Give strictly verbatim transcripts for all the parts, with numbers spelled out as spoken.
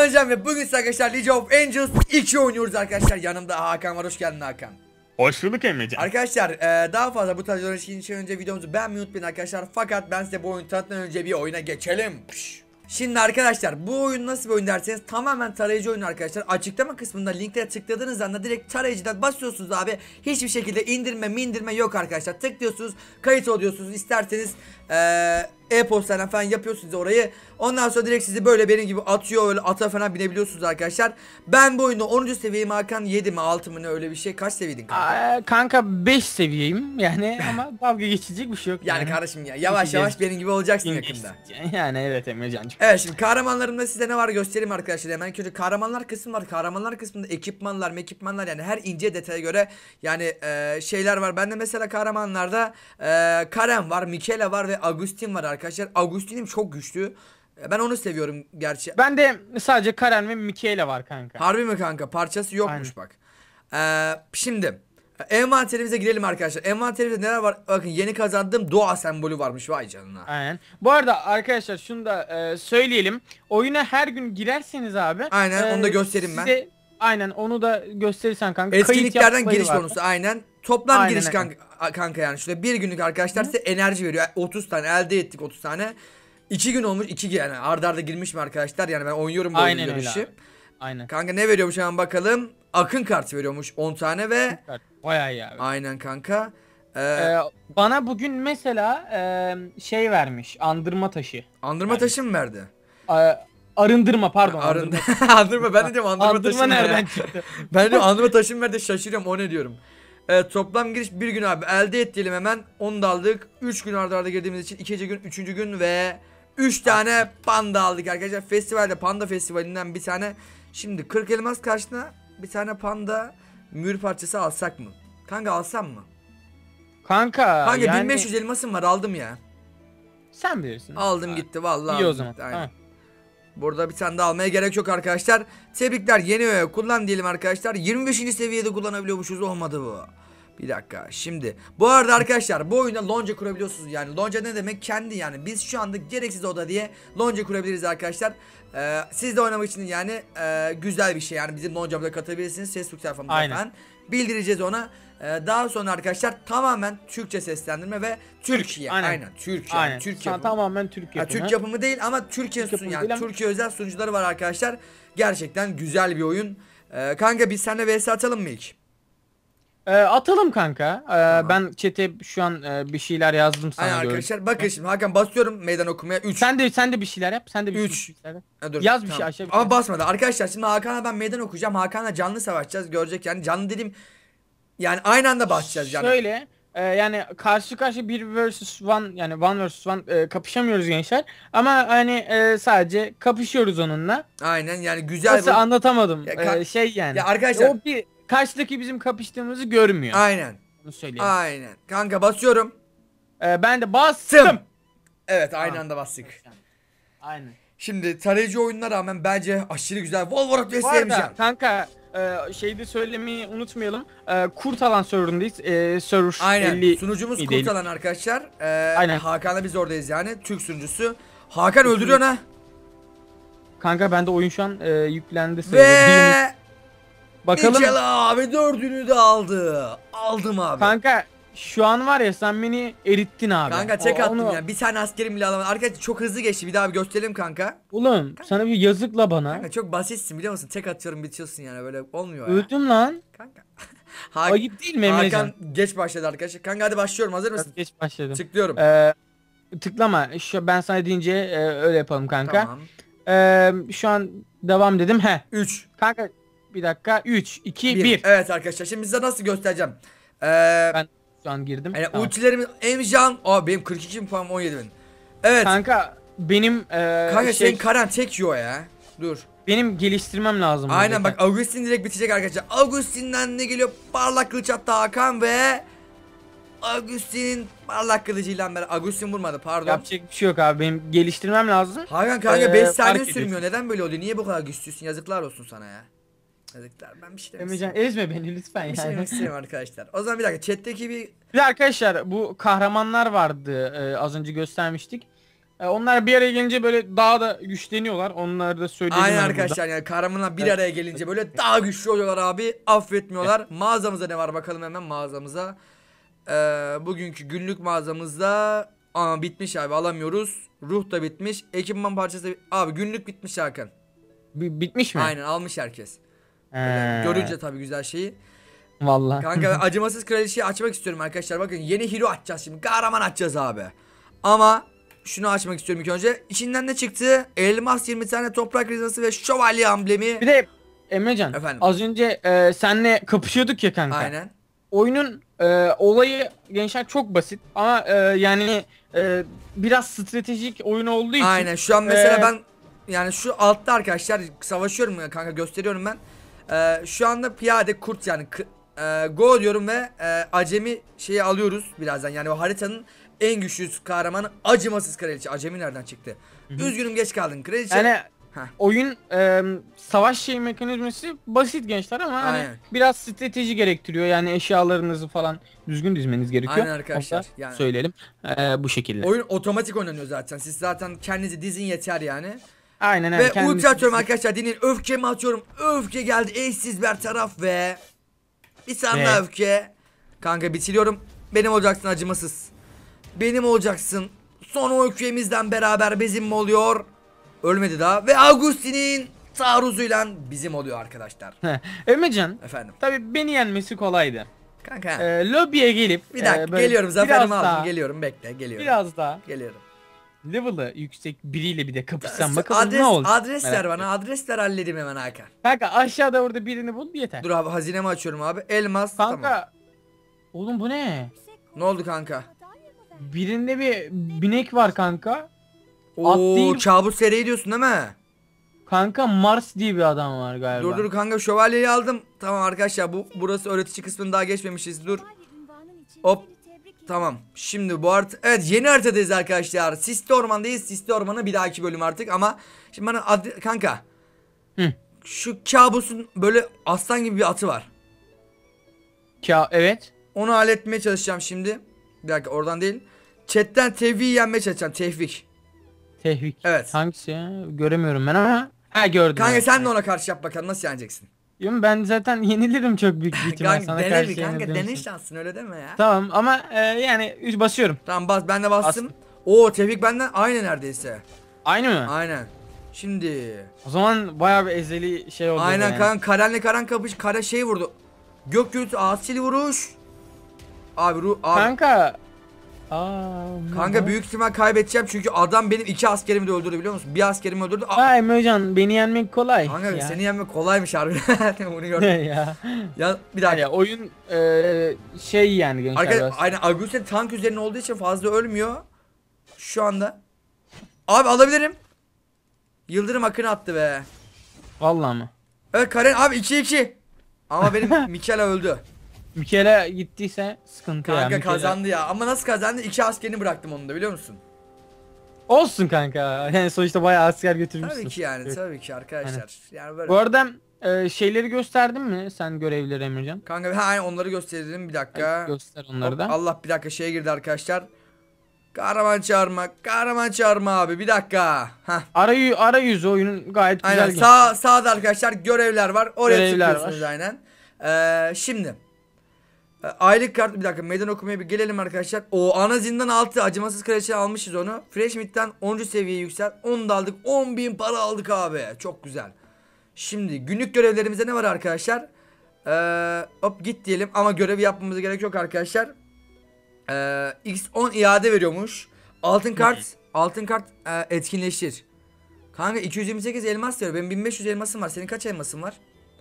Emrecan ve bugün size arkadaşlar League of Angels iki oynuyoruz arkadaşlar. Yanımda Hakan var, hoş geldin Hakan. Hoş bulduk Emrecan. Arkadaşlar e, daha fazla bu tarz oyuncu için önce videomuzu beğenmeyi unutmayın arkadaşlar. Fakat ben size bu oyunu tanıtmadan önce bir oyuna geçelim. Pişt. Şimdi arkadaşlar bu oyun nasıl bir oyun derseniz tamamen tarayıcı oyunu arkadaşlar. Açıklama kısmında linklere tıkladığınız anda direkt tarayıcıdan basıyorsunuz abi. Hiçbir şekilde indirme mindirme yok arkadaşlar. Tıklıyorsunuz, kayıt oluyorsunuz, isterseniz e-postadan falan yapıyorsunuz orayı. Ondan sonra direkt sizi böyle benim gibi atıyor, öyle ata falan binebiliyorsunuz arkadaşlar. Ben bu oyunda onuncu seviyeyim, Hakan yedi mi altı mı ne öyle bir şey. Kaç seviyeydin kanka? Aa, kanka beş seviyeyim yani ama dalga geçecek bir şey yok yani, yani. kardeşim ya yavaş yavaş benim gibi olacaksın yakında. Yani evet Emrecan'cığım. Evet, şimdi kahramanlarımda size ne var göstereyim arkadaşlar. Hemen kötü kahramanlar kısmı var. Kahramanlar kısmında ekipmanlar, mekipmanlar, yani her ince detaya göre yani e, şeyler var. Bende mesela kahramanlarda e, Karen var, Michaela var ve Agustin var arkadaşlar. Agustin'im çok güçlü. Ben onu seviyorum gerçi. Ben de sadece Karen ve Michaela var kanka. Harbi mi kanka? Parçası yokmuş. Aynen. Bak. Ee, şimdi envanterimize girelim arkadaşlar. Envanterimizde neler var? Bakın, yeni kazandığım doğa sembolü varmış, vay canına. Aynen. Bu arada arkadaşlar şunu da e, söyleyelim. Oyuna her gün girerseniz abi. Aynen e, onu da göstereyim size, ben. Aynen onu da gösterirsen kanka. Etkinliklerden giriş var. bonusu aynen. Toplam aynen, giriş aynen. kanka, kanka yani şöyle bir günlük arkadaşlar size enerji veriyor. otuz tane elde ettik, otuz tane. iki gün olmuş, iki yani arda arda girmiş mi arkadaşlar? Yani ben oynuyorum bu oyunu görüşü. Aynen. Kanka ne veriyormuş hemen bakalım. Akın kartı veriyormuş on tane ve bayağı iyi abi. Aynen kanka. Ee, ee, bana bugün mesela e, şey vermiş, andırma taşı. Andırma yani. taşı mı verdi? Ee, arındırma pardon. Arındırma. Andırma ben de diyorum andırma, andırma taşı nereden ya. çıktı? Ben de andırma taşı mı verdi, şaşırıyorum, o ne diyorum. Evet, toplam giriş bir gün abi, elde et diyelim hemen. Onu da aldık. üç gün arda arda girdiğimiz için ikinci gün, üçüncü gün ve üç tane panda aldık arkadaşlar. Festivalde, panda festivalinden bir tane. Şimdi kırk elmas karşına bir tane panda mühür parçası alsak mı? Kanka alsam mı? Kanka, Kanka yani... bin beş yüz elmasım var, aldım ya. Sen bilirsin. Aldım ha. gitti vallahi. İyi o zaman. Burada bir tane daha almaya gerek yok arkadaşlar. Tebrikler, yeni öğe kullan diyelim arkadaşlar. yirmi beşinci seviyede kullanabiliyormuşuz, olmadı bu. Bir dakika şimdi. Bu arada arkadaşlar bu oyunda lonca kurabiliyorsunuz yani. Lonca ne demek? Kendi yani. Biz şu anda gereksiz oda diye lonca kurabiliriz arkadaşlar. Ee, siz de oynamak için yani e, güzel bir şey yani. Bizim loncamıza katabilirsiniz. Ses Türk sayfamızda falan. Bildireceğiz ona. Ee, daha sonra arkadaşlar tamamen Türkçe seslendirme ve Türkiye. Aynen. Aynen. Türkiye. Aynen. Türk yapımı. Tamamen Türk yapımı. Ya, Türk yapımı değil ama Türkiye Türk yani ama... Türkiye özel sunucuları var arkadaşlar. Gerçekten güzel bir oyun. Ee, kanka biz seninle vs atalım mı ilk? E, atalım kanka. E, tamam. Ben chat'e şu an e, bir şeyler yazdım sana. Aynen arkadaşlar. Bakın şimdi Hakan basıyorum meydan okumaya. üç. Sen de sen de bir şeyler yap. Sen de bir üç. şeyler yap. Ha, dur, Yaz bir tamam. şey aşağı bir Ama şey. basmadı. Arkadaşlar şimdi Hakan'a ben meydan okuyacağım. Hakan'la canlı savaşacağız. Görecek yani. Canlı dediğim yani aynı anda başlayacağız yani. Şöyle e, yani karşı karşı bir versus one yani one versus one e, kapışamıyoruz gençler. Ama hani e, sadece kapışıyoruz onunla. Aynen yani güzel. Nasıl bu... anlatamadım. Ya, e, şey yani. Ya arkadaşlar. O bir karşıdaki bizim kapıştığımızı görmüyor. Aynen. Bunu söyleyeyim. Aynen. Kanka basıyorum. E, ben de bastım. Evet, aynı anda bastık. Aynen. Şimdi tarayıcı oyununa rağmen bence aşırı güzel. Wolverine besleyemişim. Kanka e, şeyde söylemeyi unutmayalım. E, kurt alan serverındayız. E, server Aynen. elli Sunucumuz kurt alan arkadaşlar. Ee, Aynen. Hakan'la biz oradayız yani. Türk sunucusu. Hakan öldürüyor ha. Kanka bende oyun şu an e, yüklendi. Ve bakalım. Michaela abi dördünü de aldı. Aldım abi. Kanka şu an var ya sen beni erittin abi. Kanka tek o, attım onu... ya. Bir tane askerim bile alamadım. Arkadaşlar çok hızlı geçti. Bir daha bir gösterelim kanka. Oğlum kanka, sana bir yazıkla bana. Kanka çok basitsin biliyor musun? Tek atıyorum bitiyorsun yani, böyle olmuyor ya. Öldüm lan. Kanka. Hak... Ayıp değil mi Emrecan? Hakan geç başladı arkadaşlar. Kanka hadi başlıyorum, hazır mısın? Geç başladım. Tıklıyorum. Ee, tıklama. Şu, ben sana deyince e, öyle yapalım kanka. Tamam. Ee, şu an devam dedim. He. üç. Kanka bir dakika. üç, iki, bir. Evet arkadaşlar şimdi size nasıl göstereceğim. Ee, ben şu an girdim. Yani tamam. ultilerimiz Emcan. Aa benim kırk iki bin puanım, on yedi bin. Evet. Kanka benim e, Kanka şey, senin Karen tek yiyor ya. Dur. benim geliştirmem lazım. Aynen burada. bak, Augustin direkt bitecek arkadaşlar. Augustin'den ne geliyor? Parlak kılıç attı Hakan ve Augustin'in parlak kılıcıyla beraber. Augustin vurmadı, pardon. Yapacak bir şey yok abi, benim geliştirmem lazım. Hakan kanka ee, beş saniye fark sürmüyor. ediyorsun. Neden böyle oluyor? Niye bu kadar güçlüsün? Yazıklar olsun sana ya. Yazıklar. Ben bir şey demek Emrecan istiyorum. ezme beni lütfen Bir şey yani. demek istiyorum arkadaşlar. O zaman bir dakika, chat'teki bir Bir de arkadaşlar bu kahramanlar vardı e, az önce göstermiştik. E, onlar bir araya gelince böyle daha da güçleniyorlar. Onları da söyledim. Aynen ben arkadaşlar, yani kahramanlar bir Evet. araya gelince böyle daha güçlü oluyorlar abi. Affetmiyorlar. Mağazamıza ne var bakalım hemen mağazamıza. Ee, bugünkü günlük mağazamızda aa, bitmiş abi, alamıyoruz. Ruh da bitmiş. Ekipman parçası da bit- abi günlük bitmiş Hakan. Bi- bitmiş mi? Aynen, almış herkes. He. Böyle görünce tabii güzel şeyi. Vallahi. Kanka ben acımasız kraliçeyi açmak istiyorum arkadaşlar. Bakın yeni hero açacağız şimdi. Kahraman açacağız abi. Ama şunu açmak istiyorum ilk önce. İçinden ne çıktı? Elmas, yirmi tane toprak rizası ve şövalye amblemi. Bir de Emrecan, Efendim? az önce e, senle kapışıyorduk ya kanka. Aynen. Oyunun e, olayı gençler çok basit ama e, yani e, biraz stratejik oyun olduğu için. Aynen, şu an mesela Ee, ben yani şu altta arkadaşlar savaşıyorum ya kanka, gösteriyorum ben. Ee, şu anda piyade kurt yani k- e, go diyorum ve e, acemi şeyi alıyoruz birazdan. Yani o haritanın en güçlü kahramanı acımasız kraliçe. Acemi nereden çıktı? Üzgünüm, geç kaldın kraliçe. Yani Heh. oyun e, savaş şey mekanizması basit gençler ama hani Aynen. biraz strateji gerektiriyor. Yani eşyalarınızı falan düzgün dizmeniz gerekiyor. Aynen arkadaşlar, Onu da yani. söyleyelim e, bu şekilde. Oyun otomatik oynanıyor zaten. Siz zaten kendinizi dizin yeter yani. Aynen öyle. Ve Kendinizi- ulti atıyorum arkadaşlar, dinleyin. Öfkemi atıyorum. Öfke geldi. Eşsiz bir taraf ve bir tane Ve- daha öfke. Kanka bitiriyorum. Benim olacaksın acımasız. Benim olacaksın. Son öfkemizden beraber bizim mi oluyor? Ölmedi daha. Ve Agustin'in taarruzuyla bizim oluyor arkadaşlar. Emrecan, Efendim. tabii beni yenmesi kolaydı. Kanka. E, lobiye gelip bir dakika e, böyle geliyorum. Zaferimi biraz aldım. daha- Geliyorum. Bekle. Geliyorum. Biraz daha Geliyorum. level'ı yüksek biriyle bir de kapışsam Adres, bakalım adres, ne olacak. adres ver Merak bana. ediyorum. Adres ver, halledeyim hemen Hakan. Kanka aşağıda orada birini bul yeter. Dur abi, hazinemi açıyorum abi. Elmas. Kanka Tamam. oğlum bu ne? Ne oldu kanka? Birinde bir binek var kanka. Oo, değil. kabus seriyi diyorsun değil mi? Kanka Mars diye bir adam var galiba. Dur dur kanka, şövalyeyi aldım. Tamam arkadaşlar, bu burası öğretici kısmını daha geçmemişiz. Dur. Hop. Tamam. Şimdi bu harita, evet, yeni haritadayız arkadaşlar. Sisli Orman'dayız. Sisli Orman'a bir dahaki bölüm artık ama şimdi bana ad- kanka. Hı. Şu kabusun böyle aslan gibi bir atı var. Ka evet. Onu halletmeye çalışacağım şimdi. Bir dakika, oradan değil. Chat'ten Tevfik'i yenmeye çalışacağım. Tevfik. Tevfik. Evet. Hangisi ya? Göremiyorum ben ama. Ha gördüm. Kanka evet. sen de ona karşı yap bakalım, nasıl yeneceksin? Yok, ben zaten yenilirim çok büyük bir ihtimal Kanka sana dene karşı bir kanka, yenildiğim dene için. şansın, öyle deme ya. Tamam ama e, yani üç basıyorum. Tamam bas, ben de bastım. Oo, Tevfik benden aynı neredeyse. Aynı mı? Aynen. Şimdi. O zaman bayağı bir ezeli şey oldu. Aynen yani. kanka, Karen'le Karen kapış, Kare şey vurdu. Gök gürültü asil vuruş. Abi ru abi. Kanka. Aa, Kanka ne? büyük ihtimal kaybedeceğim çünkü adam benim iki askerimi de öldürdü, biliyor musun? Bir askerimi öldürdü. Aa, Ha Emrecan, beni yenmek kolay. kanka ya. seni yenmek kolaymış harbiden. Bunu gördüm. ya. Ya bir dakika. Yani oyun e, şey yani gençler. Arkadaşlar biraz. aynen, Agustin tank üzerine olduğu için fazla ölmüyor. Şu anda. Abi alabilirim. Yıldırım akını attı be. Vallahi mı? Evet Karen abi, iki iki. Ama benim Mikela öldü. Mikele gittiyse sıkıntı ya. Kanka Mikele- kazandı ya. Ama nasıl kazandı? İki askerini bıraktım onu da, biliyor musun? Olsun kanka. Yani sonuçta bayağı asker götürmüşsün. Tabii ki yani, Evet. tabii ki arkadaşlar. Yani böyle. Bu arada e, şeyleri gösterdin mi sen görevlileri Emrecan? Kanka ha, aynen onları gösterelim bir dakika. Göster onları Hop, da. Allah, bir dakika şeye girdi arkadaşlar. Kahraman çağırma, kahraman çağırma abi, bir dakika. Hah. Arayü arayüzü oyunun gayet güzel. Aynen, gençler. sağ sağda arkadaşlar görevler var. Oraya Görevler tıklıyorsunuz var. aynen. Ee, şimdi e, aylık kart, bir dakika meydan okumaya bir gelelim arkadaşlar. O ana zindan altı acımasız kraliçe almışız onu. Fresh Meat'ten onuncu seviyeye yüksel. Onu da aldık. on bin para aldık abi. Çok güzel. Şimdi günlük görevlerimizde ne var arkadaşlar? Ee, hop git diyelim ama görevi yapmamıza gerek yok arkadaşlar. Ee, X on iade veriyormuş. Altın kart, altın kart e, etkinleştir. Kanka iki yüz yirmi sekiz elmas diyor. Benim bin beş yüz elmasım var. Senin kaç elmasın var?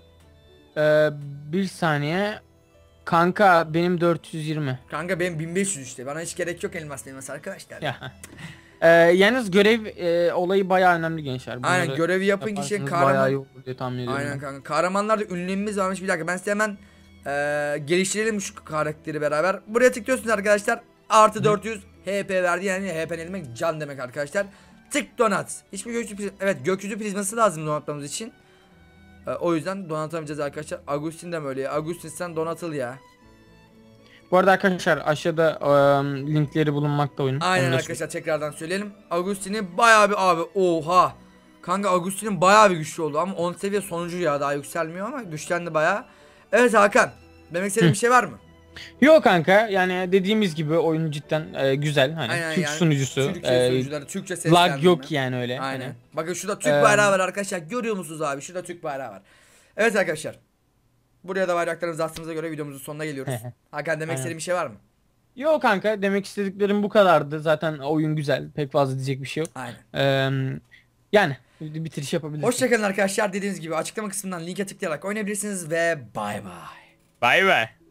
Ee, bir saniye. Kanka benim dört yüz yirmi. Kanka benim bin beş yüz işte. Bana hiç gerek yok elmas elmas arkadaşlar. Ya. Ee, yalnız görev e, olayı bayağı önemli gençler. Bunları Aynen, görevi yapın kişinin yaparsanız bayağı iyi kahraman. olur diye tahmin ediyorum. Aynen ben. kanka. Kahramanlarda ünlemimiz varmış. Bir dakika ben size hemen e, geliştirelim şu karakteri beraber. Buraya tıklıyorsunuz arkadaşlar. Artı dört yüz H P verdi, yani H P ne demek? Can demek arkadaşlar. Tık donat. Hiçbir gökyüzü prizması, evet gökyüzü prizması lazım donatmamız için. E, o yüzden donatamayacağız arkadaşlar. Agustin de böyle ya. Agustin sen donatıl ya. Bu Bu arada arkadaşlar aşağıda e, linkleri bulunmakta oyunun. Aynen Onu da arkadaşlar tekrardan söyleyelim. Agustin'i bayağı bir abi oha. Kanka Agustin'in bayağı bir güçlü oldu ama on seviye sonuncu ya, daha yükselmiyor ama güçlendi bayağı. Evet Hakan, demek istediğin bir şey var mı? Yok kanka, yani dediğimiz gibi oyun cidden e, güzel. Hani Aynen Türk yani, sunucusu. Türkiye e, sunucuları, Türkçe seslendirme. lag yok yani öyle. Aynen. Hani, Bakın şurada Türk Eee, bayrağı var arkadaşlar. Görüyor musunuz abi? Şurada Türk bayrağı var. Evet arkadaşlar. Buraya da bayraklarımızı astığımıza göre videomuzun sonuna geliyoruz. Hakan, demek Aynen. istediğin bir şey var mı? Yok kanka, demek istediklerim bu kadardı. Zaten oyun güzel. Pek fazla diyecek bir şey yok. Aynen. Eee, yani bitiriş yapabilirsin. Hoşçakalın arkadaşlar. Dediğiniz gibi açıklama kısmından linke tıklayarak oynayabilirsiniz ve bay bay. Bay bay.